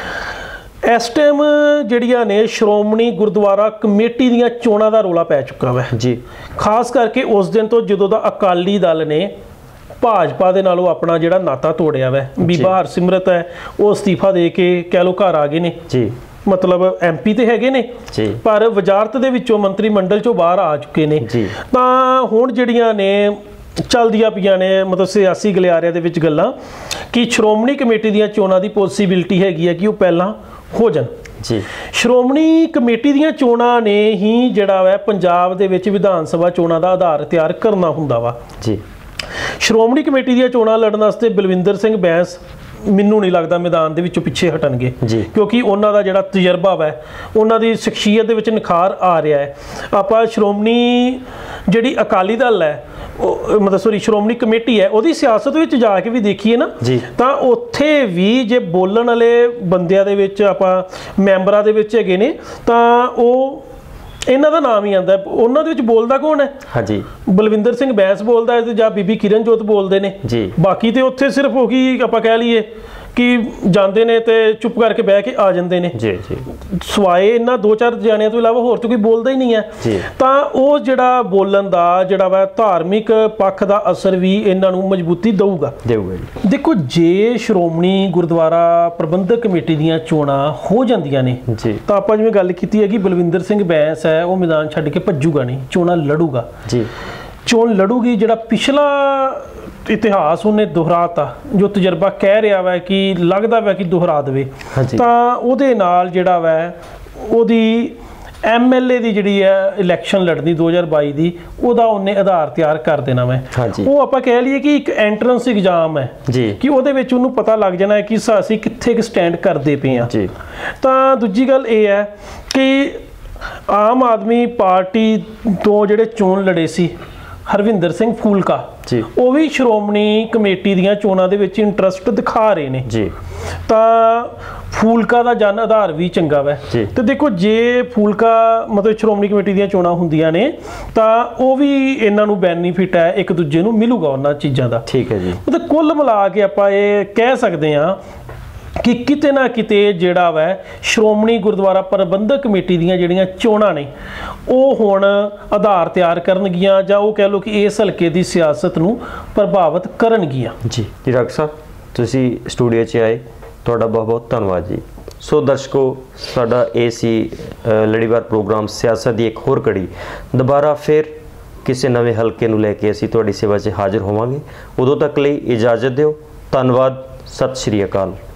ਇਸ ਟਾਈਮ ਜਿਹੜੀਆਂ ਨੇ ਸ਼੍ਰੋਮਣੀ ਗੁਰਦੁਆਰਾ ਕਮੇਟੀ ਦੀਆਂ ਚੋਣਾਂ ਦਾ ਰੌਲਾ ਪੈ ਚੁੱਕਾ ਵਾ ਖਾਸ ਕਰਕੇ ਉਸ ਦਿਨ ਤੋਂ ਜਦੋਂ ਦਾ ਅਕਾਲੀ ਦਲ ਨੇ ਭਾਜਪਾ ਦੇ ਨਾਲੋਂ ਆਪਣਾ ਜਿਹੜਾ ਨਾਤਾ ਤੋੜਿਆ ਵੈ। ਬੀਬਾ ਹਰਸਿਮਰਤ ਹੈ ਉਹ ਅਸਤੀਫਾ ਦੇ ਕੇ ਕਹਿ ਲਓ ਘਰ ਆ ਗਏ ਨੇ। ਮਤਲਬ ਐਮਪੀ ਤੇ ਹੈਗੇ ਨੇ ਪਰ ਵਜ਼ਾਰਤ ਦੇ ਵਿੱਚੋਂ ਮੰਤਰੀ ਮੰਡਲ ਚੋਂ ਬਾਹਰ ਆ ਚੁੱਕੇ ਨੇ। ਤਾਂ ਹੁਣ ਜਿਹੜੀਆਂ ਨੇ ਚੱਲਦੀਆਂ ਪਈਆਂ ਨੇ ਮਤਲਬ ਸਿਆਸੀ ਗਲਿਆਰਿਆਂ ਦੇ ਵਿੱਚ ਗੱਲਾਂ ਕਿ ਸ਼੍ਰੋਮਣੀ ਕਮੇਟੀ ਦੀਆਂ ਚੋਣਾਂ ਦੀ ਪੋਸੀਬਿਲਿਟੀ ਹੈਗੀ ਹੈ ਕਿ ਉਹ ਪਹਿਲਾਂ ਹੋ ਜਾਣ। ਸ਼੍ਰੋਮਣੀ ਕਮੇਟੀ ਦੀਆਂ ਚੋਣਾਂ ਨੇ ਹੀ ਜਿਹੜਾ ਵਾ ਪੰਜਾਬ ਦੇ ਵਿੱਚ ਵਿਧਾਨ ਸਭਾ ਚੋਣਾਂ ਦਾ ਆਧਾਰ ਤਿਆਰ ਕਰਨਾ ਹੁੰਦਾ ਵਾ। ਸ਼੍ਰੋਮਣੀ ਕਮੇਟੀ ਦੀਆਂ ਚੋਣਾਂ ਲੜਨ ਵਾਸਤੇ ਬਲਵਿੰਦਰ ਸਿੰਘ ਬੈਂਸ ਮੈਨੂੰ ਨਹੀਂ ਲੱਗਦਾ ਮੈਦਾਨ ਦੇ ਵਿੱਚੋਂ ਪਿੱਛੇ ਹਟਣਗੇ, ਕਿਉਂਕਿ ਉਹਨਾਂ ਦਾ ਜਿਹੜਾ ਤਜਰਬਾ ਹੈ ਉਹਨਾਂ ਦੀ ਸ਼ਖਸੀਅਤ ਦੇ ਵਿੱਚ ਨਿਖਾਰ ਆ ਰਿਹਾ ਹੈ। ਆਪਾਂ ਸ਼੍ਰੋਮਣੀ ਜਿਹੜੀ ਅਕਾਲੀ ਦਲ ਹੈ ਮਤਲਬ ਸ਼੍ਰੋਮਣੀ ਕਮੇਟੀ ਹੈ ਉਹਦੀ ਸਿਆਸਤ ਵਿੱਚ ਜਾ ਕੇ ਵੀ ਦੇਖੀਏ ਨਾ ਤਾਂ ਉੱਥੇ ਵੀ ਜੇ ਬੋਲਣ ਵਾਲੇ ਬੰਦਿਆਂ ਦੇ ਵਿੱਚ ਆਪਾਂ ਮੈਂਬਰਾਂ ਦੇ ਵਿੱਚ ਹੈਗੇ ਨੇ ਤਾਂ ਉਹ ਇਹਨਾਂ ਦਾ ਨਾਮ ਹੀ ਆਉਂਦਾ। ਉਹਨਾਂ ਦੇ ਵਿੱਚ ਬੋਲਦਾ ਕੌਣ ਹੈ? ਬਲਵਿੰਦਰ ਸਿੰਘ ਬੈਂਸ ਬੋਲਦਾ ਹੈ ਜਾਂ ਬੀਬੀ ਕਿਰਨਜੋਤ ਬੋਲਦੇ ਨੇ। ਬਾਕੀ ਤੇ ਉੱਥੇ ਸਿਰਫ ਹੋ ਗਈ ਆਪਾਂ ਕਹਿ ਲਈਏ कि जाते ने तो चुप करके बह के आ जाते हैं जी जी सवाए इन्होंने 2-4 जणियां तो इलावा होर तो कोई बोलता ही नहीं है तो वो जिहड़ा बोलन का जिहड़ा वा धार्मिक पक्ष का असर भी इन्हों मजबूती देगा देखो जे श्रोमणी गुरुद्वारा प्रबंधक कमेटी दीयां चोणां हो जांदियां ने तो आपां जिवें गल कीती है कि बलविंदर सिंह बैंस है वो मैदान छड्ड के भज्जूगा नहीं चोणां लड़ूगा जी चोण लड़ूगी जिहड़ा पिछला इतिहास उन्हें दोहराता जो तजर्बा कह रहा वै कि लगता वै कि दोहरा दे तो उहदे नाल जिहड़ा वै उहदी MLA की जिहड़ी है इलैक्शन लड़नी 2022 की उहदा उन्हें आधार तैयार कर देना वै वो आपां कह लीए कि एक एंट्रेंस एग्जाम है कि उहदे विच उहनूं पता लग जाना है कि असीं कित्थे स्टैंड करदे पे हां तां दूजी गल ये है कि आम आदमी पार्टी तो जिहड़े चोण लड़े सी हरविंदर सिंह फूलका वो भी श्रोमणी कमेटी दीयां चोणां दे विच इंटरस्ट दिखा रहे ने जी तां फूलका दा जन आधार भी चंगा वै तो देखो जे फूलका मतलब श्रोमणी कमेटी दीयां चोणां हुंदियां ने तां वो भी इन्हां नूं बैनीफिट है एक दूजे नूं मिलूगा उन्हां चीज़ां दा ठीक है जी मतलब कुल मिला के आपां ये कह सकते हैं कि किते ना किते जिहड़ा वै श्रोमणी गुरुद्वारा प्रबंधक कमेटी दीयां जिहड़ियां चोणां ने ਉਹ ਹੁਣ ਆਧਾਰ ਤਿਆਰ ਕਰਨਗੀਆਂ ਜਾਂ ਉਹ ਕਹਿ ਲਓ ਕਿ ਇਸ ਹਲਕੇ ਦੀ ਸਿਆਸਤ ਨੂੰ ਪ੍ਰਭਾਵਿਤ ਕਰਨਗੀਆਂ ਜੀ ਡਾਕਟਰ ਸਾਹਿਬ ਤੁਸੀਂ ਸਟੂਡੀਓ 'ਚ ਆਏ ਤੁਹਾਡਾ ਬਹੁਤ ਬਹੁਤ ਧੰਨਵਾਦ ਜੀ ਸੋ ਦਰਸ਼ਕੋ ਸਾਡਾ ਇਹ ਸੀ ਲੜੀਵਾਰ ਪ੍ਰੋਗਰਾਮ ਸਿਆਸਤ ਦੀ ਇੱਕ ਹੋਰ ਕੜੀ ਦੁਬਾਰਾ ਫਿਰ ਕਿਸੇ ਨਵੇਂ ਹਲਕੇ ਨੂੰ ਲੈ ਕੇ ਅਸੀਂ ਤੁਹਾਡੀ ਸੇਵਾ 'ਚ ਹਾਜ਼ਰ ਹੋਵਾਂਗੇ ਉਦੋਂ ਤੱਕ ਲਈ ਇਜਾਜ਼ਤ ਦਿਓ ਧੰਨਵਾਦ ਸਤਿ ਸ਼੍ਰੀ ਅਕਾਲ